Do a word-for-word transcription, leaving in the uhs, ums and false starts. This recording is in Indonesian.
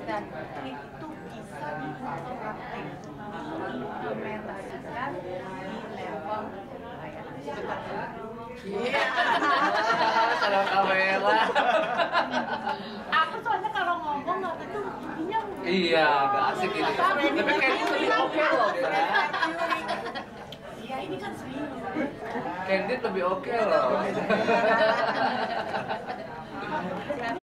dan itu bisa diimplementasikan di level layanan. Iya. Salam kamera. Aku soalnya kalau ngomong nggak gitu intinya. Iya, gak asik ini. Tapi kayaknya lebih oke loh, Mbak. Iya, ini kan serius. Candid lebih oke loh.